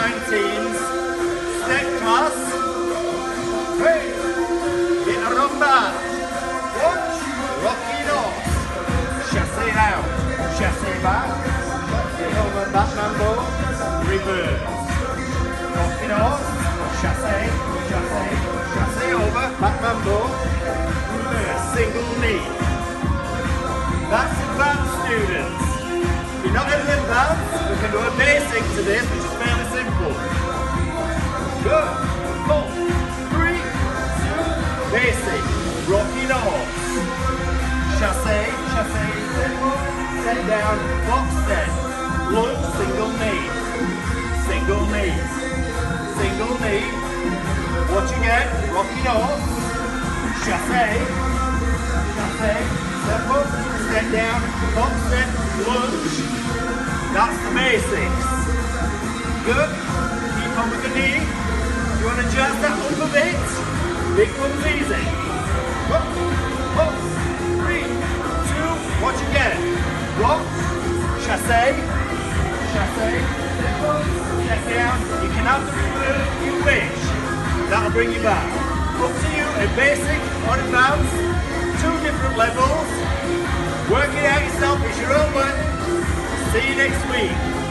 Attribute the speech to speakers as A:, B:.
A: 19s. Step class. Hey. In a rumba. Watch. Rocky north. Chassé out. Chassé back. Chassé over back mambo. Reverse. Rocky north. Chassé. Chassé. Chassé over back mambo. Reverse. Single knee. That's advanced, students. If you're not in the advanced, we can do a basic to this, which is fairly simple. Good. 4, 3, 2, basic. Rocky north. Chassé, chassé, set down, box set. Lunge, single knee. Single knee. Single knee. Watch again. Rocky north. Chassé. Chassé. Step up, step down, box step, lunge. That's the basics. Good. Keep on with the knee. You want to adjust that up a bit? Big one's easy. Up, up, 3, 2, watch again. Rock, chassé, chassé, step up, step down. You can have the reverse if you wish. That'll bring you back. Up to you, a basic or advanced. 2 different levels. Work it out yourself, it's your own work. See you next week.